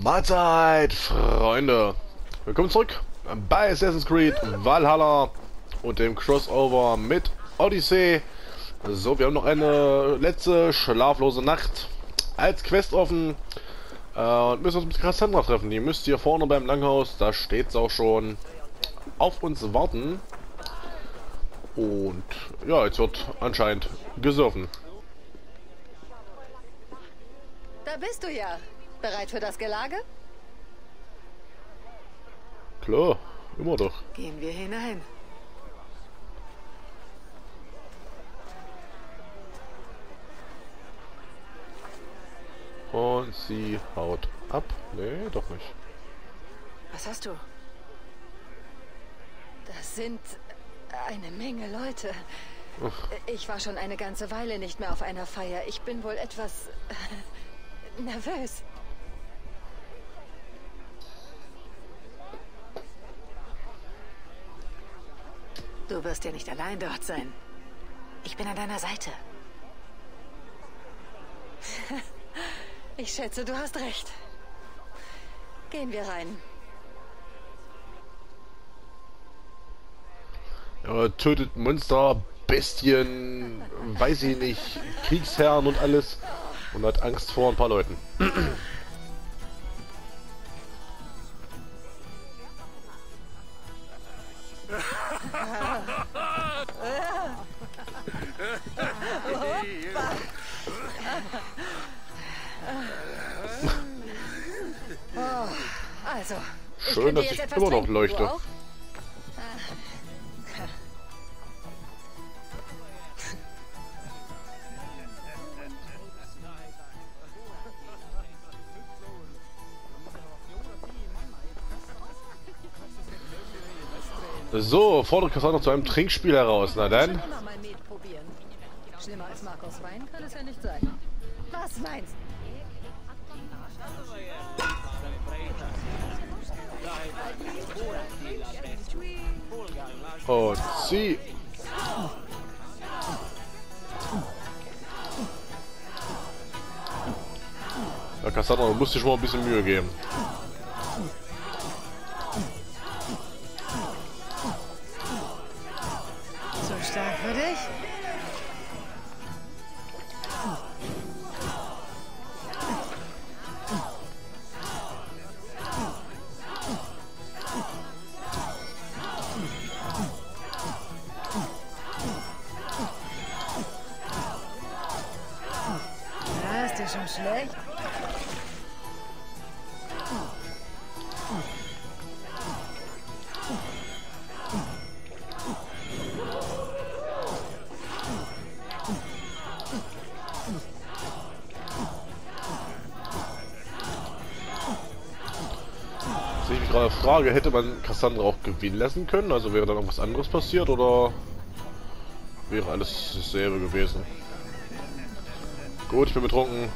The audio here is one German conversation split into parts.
Mahlzeit, Freunde! Willkommen zurück bei Assassin's Creed Valhalla und dem Crossover mit Odyssey. So, wir haben noch eine letzte schlaflose Nacht als Quest offen und müssen uns mit Cassandra treffen. Die müsst ihr vorne beim Langhaus, da steht es auch schon, auf uns warten. Und ja, jetzt wird anscheinend gesoffen. Da bist du ja. Bereit für das Gelage? Klar, immer doch. Gehen wir hinein. Und sie haut ab. Nee, doch nicht. Was hast du? Das sind eine Menge Leute. Ich war schon eine ganze Weile nicht mehr auf einer Feier. Ich bin wohl etwas nervös. Du wirst ja nicht allein dort sein. Ich bin an deiner Seite. Ich schätze, du hast recht. Gehen wir rein. Ja, tötet Monster, Bestien, weiß ich nicht, Kriegsherren und alles. Und hat Angst vor ein paar Leuten. Also, Schön, dass ich immer noch leuchte. So, fordert Cassandra zu einem Trinkspiel heraus. Na dann. Schlimmer als Marcos Wein kann es ja nicht sein. Was meinst du? Und sie. Ja, Cassandra, du musst dir schon mal ein bisschen Mühe geben. So stark für dich? Ja, ist dir schon schlecht? Was ich mich gerade frage, hätte man Cassandra auch gewinnen lassen können? Also wäre dann irgendwas anderes passiert oder wäre alles dasselbe gewesen? Gut, ich bin betrunken.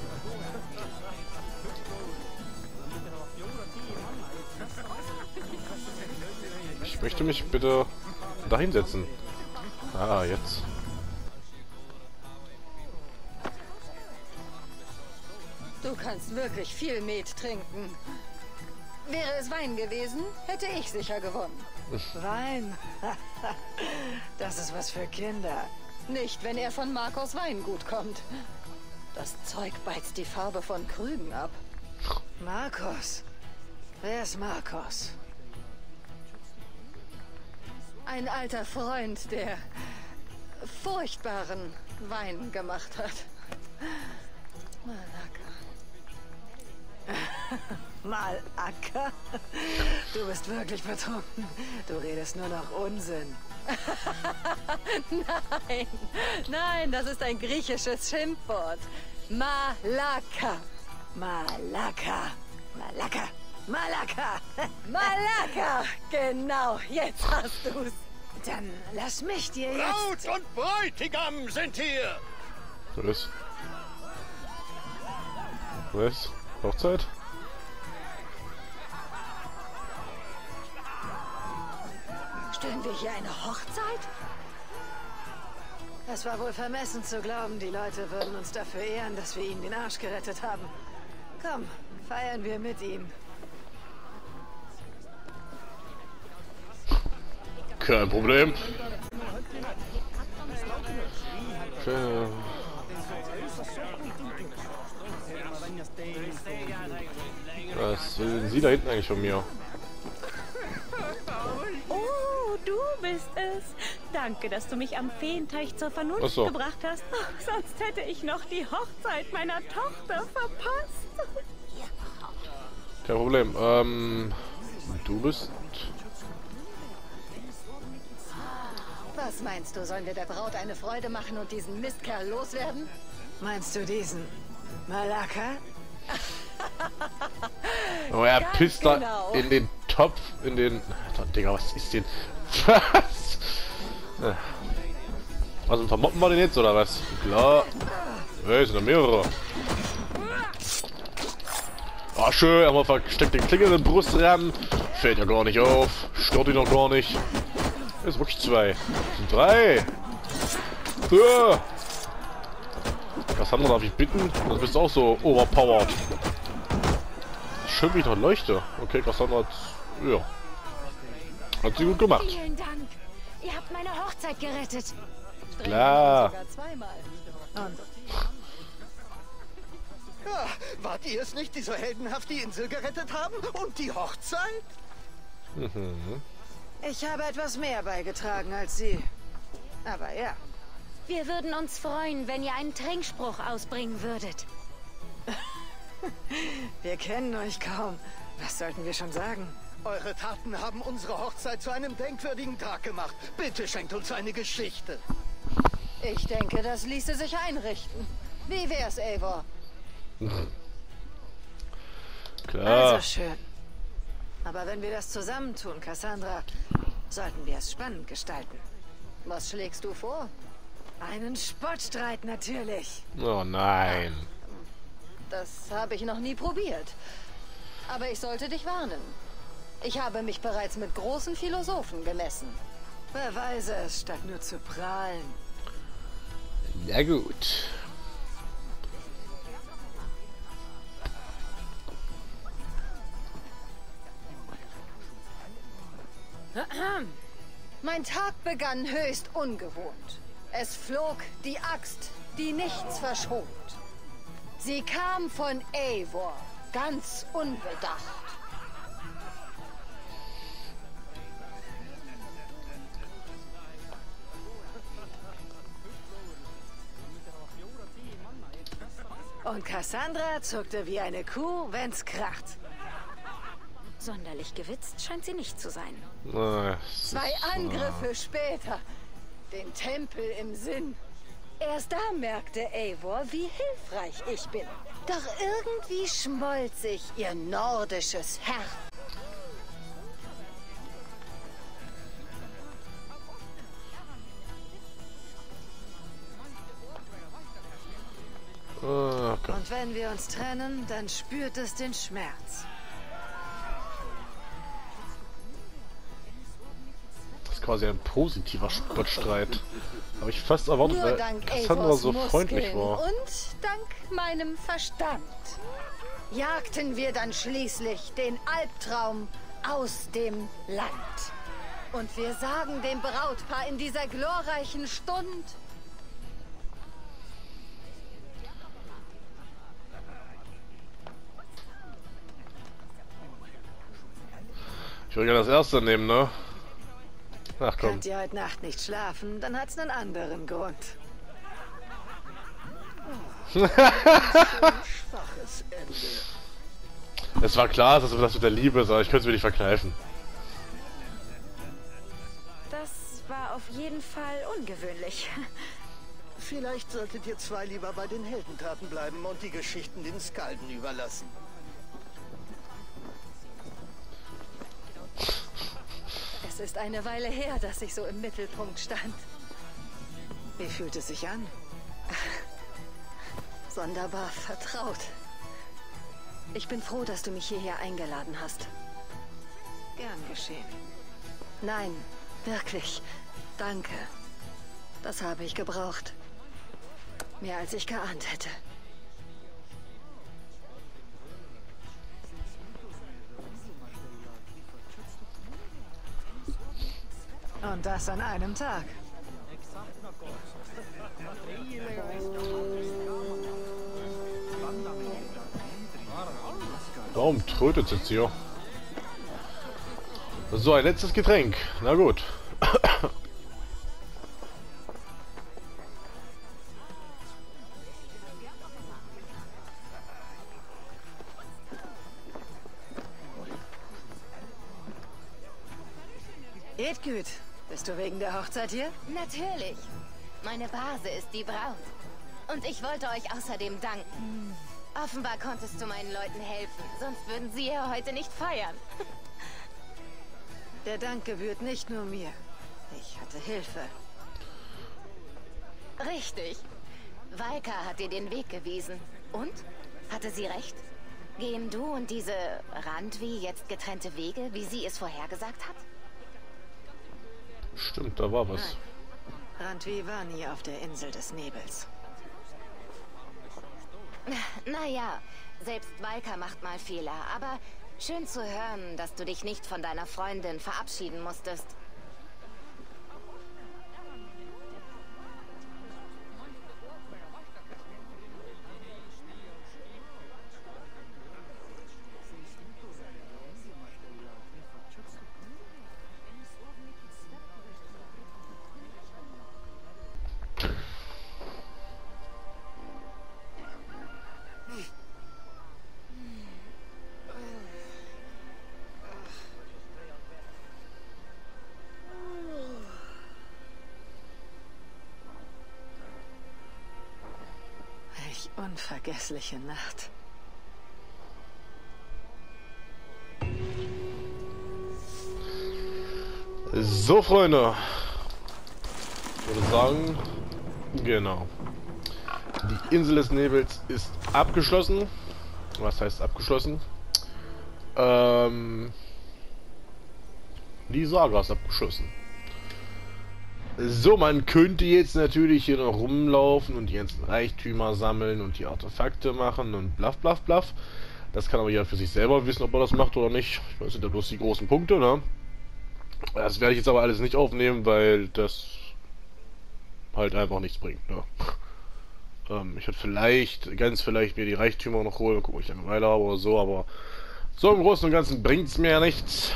Ich möchte mich bitte da hinsetzen. Ah, jetzt. Du kannst wirklich viel Met trinken. Wäre es Wein gewesen, hätte ich sicher gewonnen. Wein? Das ist was für Kinder. Nicht, wenn er von Marcos Weingut kommt. Das Zeug beizt die Farbe von Krügen ab. Marcos? Wer ist Marcos? Ein alter Freund, der furchtbaren Wein gemacht hat. Malaka? Du bist wirklich betrunken. Du redest nur noch Unsinn. Nein, nein, das ist ein griechisches Schimpfwort. Malaka. Malaka. Malaka. Malaka. Malaka. Genau, jetzt hast du's. Dann lass mich dir jetzt... Braut und Bräutigam sind hier! Was? Was? Hochzeit? Stören wir hier eine Hochzeit? Es war wohl vermessen zu glauben, die Leute würden uns dafür ehren, dass wir ihnen den Arsch gerettet haben. Komm, feiern wir mit ihm. Kein Problem. Okay. Was will sie da hinten eigentlich von mir? Oh, du bist es. Danke, dass du mich am Feenteich zur Vernunft Ach so. gebracht hast. Oh, sonst hätte ich noch die Hochzeit meiner Tochter verpasst. Kein Problem. Du bist... Was meinst du, sollen wir der Braut eine Freude machen und diesen Mistkerl loswerden? Meinst du diesen Malaka? Oh, er Ganz pisst genau. da in den Topf, in den... Alter, Digga, was ist denn... Was? Also vermoppen wir den jetzt, oder was? Klar. Hey, sind da mehrere. Ah, schön, aber versteckt den Klinge in die Brust ran. Fällt ja gar nicht auf. Stört ihn noch gar nicht. Ist wirklich 2. Das sind 3. Ja. Cassandra, darf ich bitten? Du bist auch so overpowered. Schön, wie ich noch leuchte. Okay, Cassandra hat... Ja. Hat sie gut gemacht. Vielen Dank. Ihr habt meine Hochzeit gerettet. Klar. Sogar zweimal. Und Ja, wart ihr es nicht, die so heldenhaft die Insel gerettet haben? Und die Hochzeit? Mhm. ich habe etwas mehr beigetragen als Sie. Aber ja, Wir würden uns freuen, wenn ihr einen Trinkspruch ausbringen würdet. wir kennen euch kaum. Was sollten wir schon sagen? Eure Taten haben unsere Hochzeit zu einem denkwürdigen Tag gemacht. Bitte schenkt uns eine Geschichte. Ich denke, das ließe sich einrichten. Wie wär's, Eivor? Klar. Also schön. Aber wenn wir das zusammentun, Cassandra, sollten wir es spannend gestalten. Was schlägst du vor? Einen Spottstreit natürlich. Oh nein. Das habe ich noch nie probiert. Aber ich sollte dich warnen. Ich habe mich bereits mit großen Philosophen gemessen. Beweise es, statt nur zu prahlen. Ja gut. Mein Tag begann höchst ungewohnt. Es flog die Axt, die nichts verschont. Sie kam von Eivor, ganz unbedacht. Und Cassandra zuckte wie eine Kuh, wenn's kracht. Sonderlich gewitzt scheint sie nicht zu sein. 2 Angriffe später. Den Tempel im Sinn. Erst da merkte Eivor, wie hilfreich ich bin. Doch irgendwie schmolz sich ihr nordisches Herz. Okay. Und wenn wir uns trennen, dann spürt es den Schmerz. Das ist quasi ein positiver Spottstreit. Habe ich fast erwartet, Nur weil dank Cassandra Eivors so freundlich Muskeln war. und dank meinem Verstand jagten wir dann schließlich den Albtraum aus dem Land. Und wir sagen dem Brautpaar in dieser glorreichen Stund: Ich will gerne das erste nehmen, ne? Ach komm. Könnt ihr heute Nacht nicht schlafen, dann hat's einen anderen Grund. Schwaches Ende. Es war klar, dass das mit der Liebe ist, aber ich könnte es mir nicht verkneifen. Das war auf jeden Fall ungewöhnlich. Vielleicht solltet ihr 2 lieber bei den Heldentaten bleiben und die Geschichten den Skalden überlassen. Es ist eine Weile her, dass ich so im Mittelpunkt stand. Wie fühlt es sich an? Sonderbar vertraut. Ich bin froh, dass du mich hierher eingeladen hast. Gern geschehen. Nein, wirklich. Danke. Das habe ich gebraucht. Mehr als ich geahnt hätte. Und das an einem Tag. Warum trötet es jetzt hier? So, ein letztes Getränk. Na gut. Edgüt, bist du wegen der Hochzeit hier? Natürlich. Meine Base ist die Braut. Und ich wollte euch außerdem danken. Offenbar konntest du meinen Leuten helfen, sonst würden sie ja heute nicht feiern. Der Dank gebührt nicht nur mir. Ich hatte Hilfe. Richtig. Valka hat dir den Weg gewiesen. Und? Hatte sie recht? Gehen du und diese Randvi jetzt getrennte Wege, wie sie es vorhergesagt hat? Stimmt, da war was. Randvi war nie auf der Insel des Nebels. Naja, selbst Valka macht mal Fehler, aber schön zu hören, dass du dich nicht von deiner Freundin verabschieden musstest. Welch unvergessliche Nacht. So, Freunde. Ich würde sagen, genau. Die Insel des Nebels ist abgeschlossen. Was heißt abgeschlossen? Die Saga ist abgeschlossen. So, man könnte jetzt natürlich hier noch rumlaufen und die ganzen Reichtümer sammeln und die Artefakte machen und blaff, blaff, blaff. Das kann aber jeder für sich selber wissen, ob er das macht oder nicht. Das sind ja bloß die großen Punkte, ne? Das werde ich jetzt aber alles nicht aufnehmen, weil das halt einfach nichts bringt, ne? Ich würde vielleicht, ganz vielleicht mir die Reichtümer noch holen, gucken, ob ich eine Weile habe oder so, aber so im Großen und Ganzen bringt es mir ja nichts.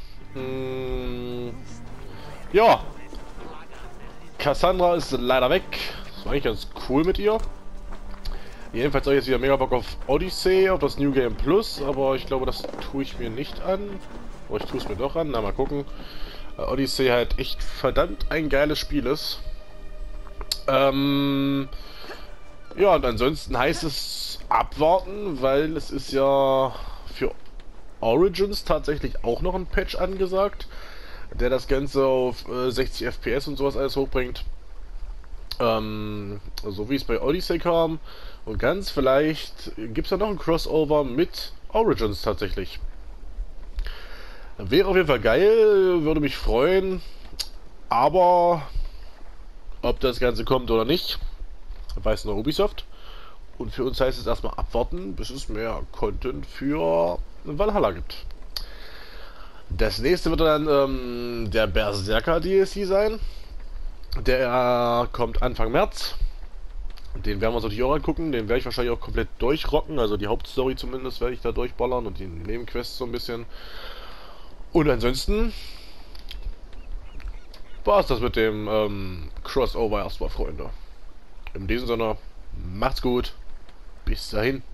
Ja. Cassandra ist leider weg. Das war eigentlich ganz cool mit ihr. Jedenfalls habe ich jetzt wieder mega Bock auf Odyssey, auf das New Game Plus, aber ich glaube, das tue ich mir nicht an. Oh, ich tue es mir doch an. Na, mal gucken. Odyssey halt echt verdammt ein geiles Spiel ist. Ja, und ansonsten heißt es abwarten, weil es ist ja für Origins tatsächlich auch noch ein Patch angesagt, der das Ganze auf 60 FPS und sowas alles hochbringt. So wie es bei Odyssey kam. Und ganz vielleicht gibt es da noch ein Crossover mit Origins tatsächlich. Wäre auf jeden Fall geil, würde mich freuen. Aber ob das Ganze kommt oder nicht, weiß nur Ubisoft. Und für uns heißt es erstmal abwarten, bis es mehr Content für Valhalla gibt. Das nächste wird dann der Berserker DLC sein. Der kommt Anfang März. Den werden wir uns natürlich auch angucken. Den werde ich wahrscheinlich auch komplett durchrocken. Also die Hauptstory zumindest werde ich da durchballern und die Nebenquests so ein bisschen. Und ansonsten war es das mit dem Crossover erstmal, Freunde. In diesem Sinne, macht's gut. Bis dahin.